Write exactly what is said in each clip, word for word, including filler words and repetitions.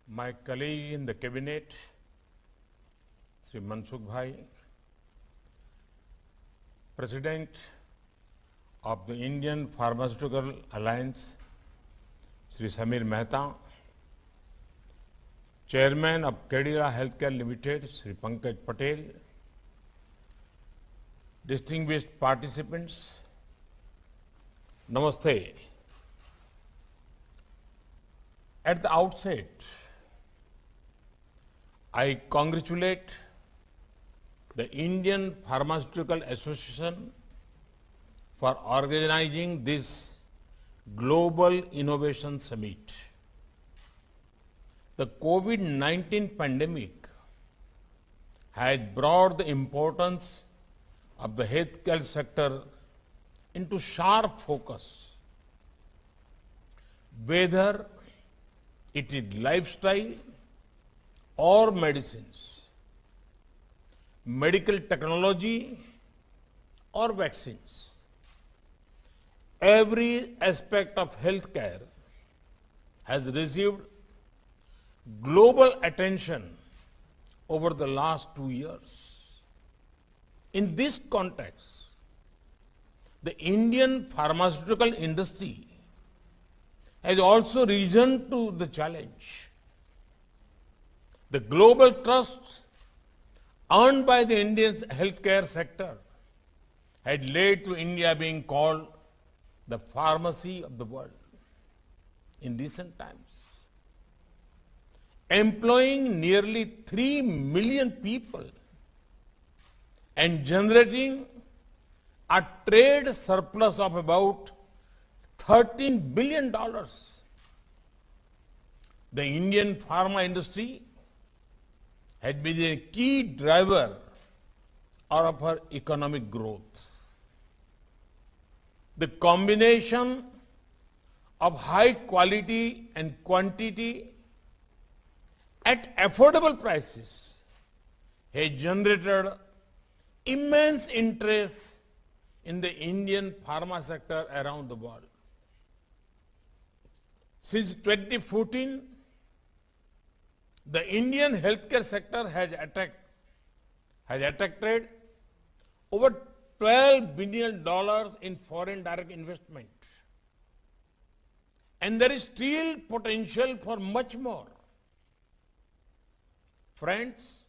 My colleague in the cabinet, Sri Mansukh Bhai, President of the Indian Pharmaceutical Alliance, Sri Samir Mehta, Chairman of Cadila Healthcare Limited, Sri Pankaj Patel, distinguished participants, Namaste. At the outset, I congratulate the Indian Pharmaceutical Association for organizing this Global Innovation Summit. The COVID nineteen pandemic has brought the importance of the healthcare sector into sharp focus. Whether it is lifestyle or medicines, medical technology or vaccines, every aspect of healthcare has received global attention over the last two years. In this context, the Indian pharmaceutical industry has also risen to the challenge. The global trust earned by the Indian healthcare sector had led to India being called the pharmacy of the world in recent times. Employing nearly three million people and generating a trade surplus of about thirteen billion dollars. The Indian pharma industry had been a key driver of our economic growth. The combination of high quality and quantity at affordable prices has generated immense interest in the Indian pharma sector around the world. Since twenty fourteen, the Indian healthcare sector has, attacked, has attracted over twelve billion dollars in foreign direct investment. And there is still potential for much more. Friends,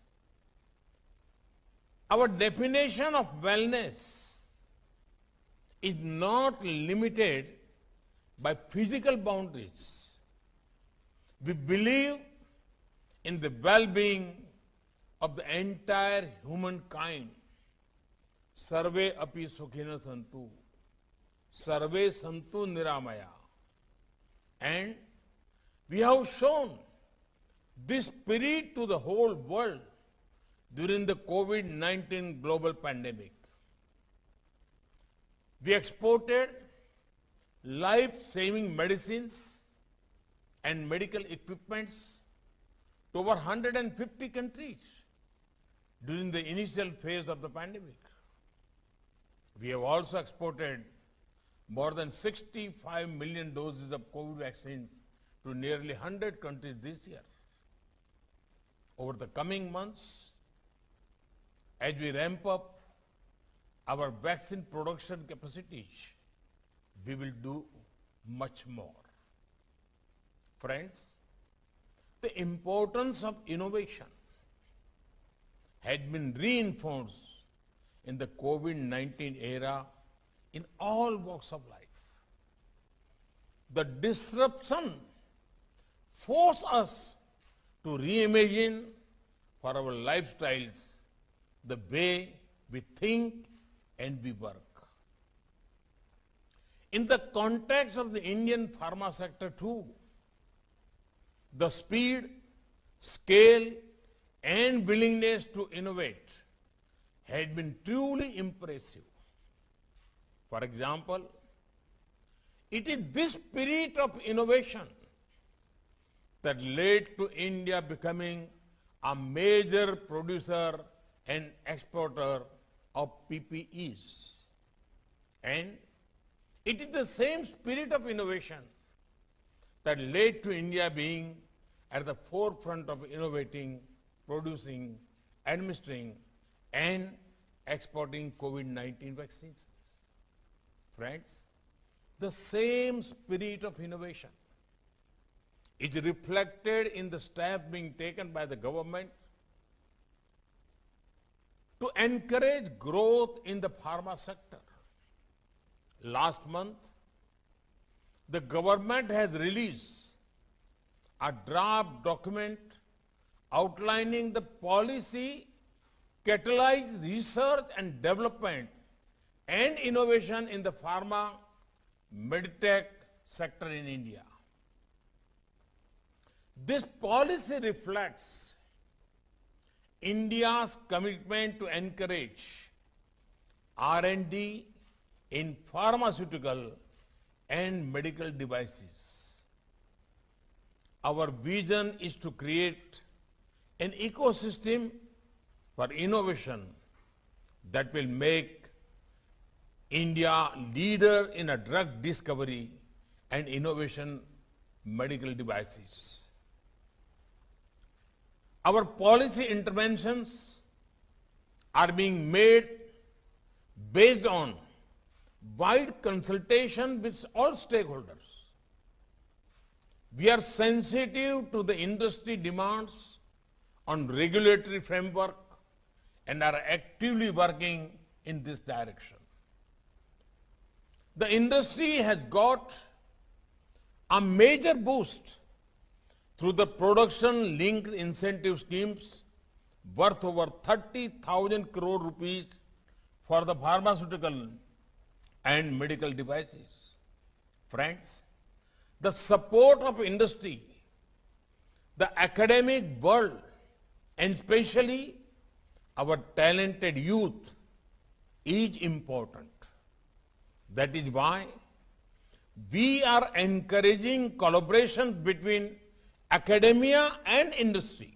our definition of wellness is not limited by physical boundaries. We believe in the well-being of the entire humankind. Sarve api sukhina santu, sarve santu niramaya. And we have shown this spirit to the whole world during the COVID nineteen global pandemic. We exported life-saving medicines and medical equipments to over one hundred fifty countries during the initial phase of the pandemic. We have also exported more than sixty-five million doses of COVID vaccines to nearly one hundred countries this year. Over the coming months, as we ramp up our vaccine production capacities, we will do much more. Friends, the importance of innovation had been reinforced in the COVID nineteen era in all walks of life. The disruption forced us to reimagine for our lifestyles the way we think and we work. In the context of the Indian pharma sector too, the speed, scale, and willingness to innovate had been truly impressive. For example, it is this spirit of innovation that led to India becoming a major producer and exporter of P P Es. And it is the same spirit of innovation that led to India being at the forefront of innovating, producing, administering, and exporting COVID nineteen vaccines. Friends, the same spirit of innovation is reflected in the steps being taken by the government to encourage growth in the pharma sector. Last month, the government has released a draft document outlining the policy catalyze research and development and innovation in the pharma medtech sector in India. This policy reflects India's commitment to encourage R and D in pharmaceutical and medical devices. Our vision is to create an ecosystem for innovation that will make India leader in a drug discovery and innovation medical devices. Our policy interventions are being made based on wide consultation with all stakeholders. We are sensitive to the industry demands on regulatory framework and are actively working in this direction. The industry has got a major boost through the production-linked incentive schemes worth over thirty thousand crore rupees for the pharmaceutical and medical devices. Friends, the support of industry, the academic world, and especially our talented youth is important. That is why we are encouraging collaboration between academia and industry.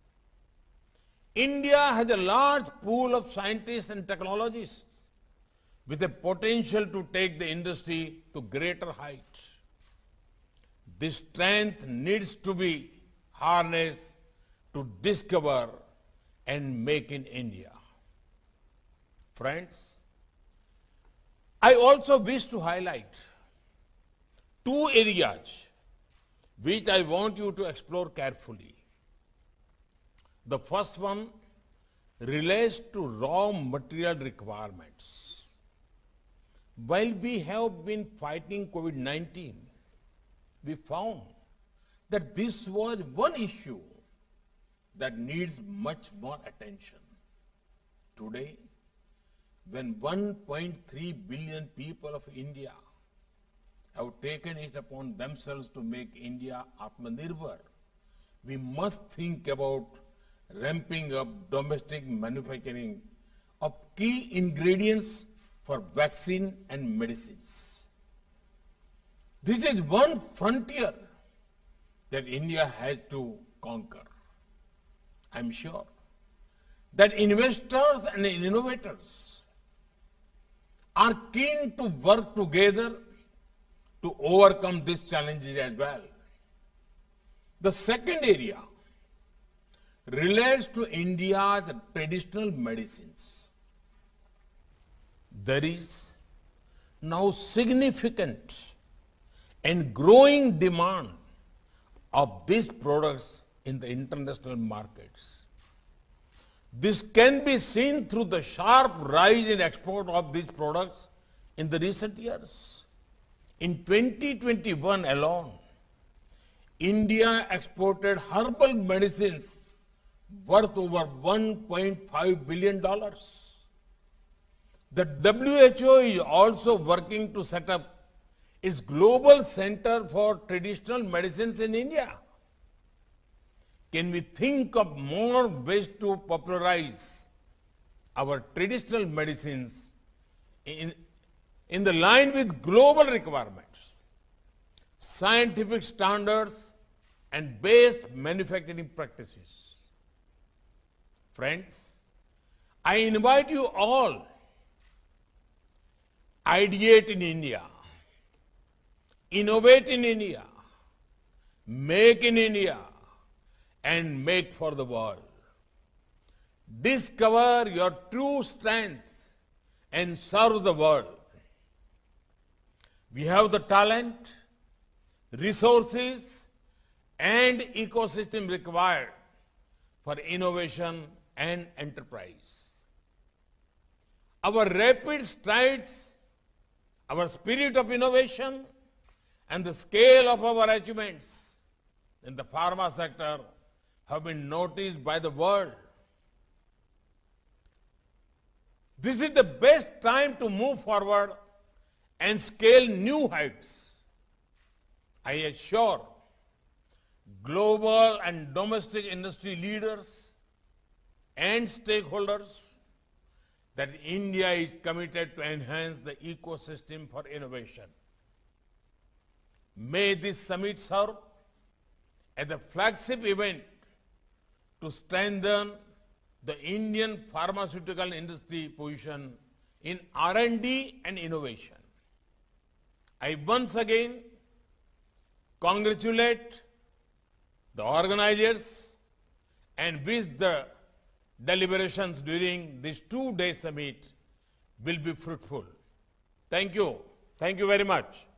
India has a large pool of scientists and technologists with a potential to take the industry to greater heights. This strength needs to be harnessed to discover and make in India. Friends, I also wish to highlight two areas which I want you to explore carefully. The first one relates to raw material requirements. While we have been fighting COVID nineteen, we found that this was one issue that needs much more attention. Today, when one point three billion people of India have taken it upon themselves to make India Atmanirbhar, we must think about ramping up domestic manufacturing of key ingredients for vaccine and medicines. This is one frontier that India has to conquer. I'm sure that investors and innovators are keen to work together to overcome these challenges as well. The second area relates to India's traditional medicines. There is now significant and growing demand of these products in the international markets. This can be seen through the sharp rise in export of these products in the recent years. In twenty twenty-one alone, India exported herbal medicines worth over one point five billion dollars. The W H O is also working to set up its global center for traditional medicines in India. Can we think of more ways to popularize our traditional medicines in, in the line with global requirements, scientific standards, and best manufacturing practices? Friends, I invite you all, ideate in India, innovate in India, make in India, and make for the world. Discover your true strength and serve the world. We have the talent, resources, and ecosystem required for innovation and enterprise. Our rapid strides, our spirit of innovation, and the scale of our achievements in the pharma sector have been noticed by the world. This is the best time to move forward and scale new heights. I assure global and domestic industry leaders and stakeholders that India is committed to enhance the ecosystem for innovation. May this summit serve as a flagship event to strengthen the Indian pharmaceutical industry position in R and D and innovation. I once again congratulate the organizers and wish the deliberations during this two-day summit will be fruitful. Thank you. Thank you very much.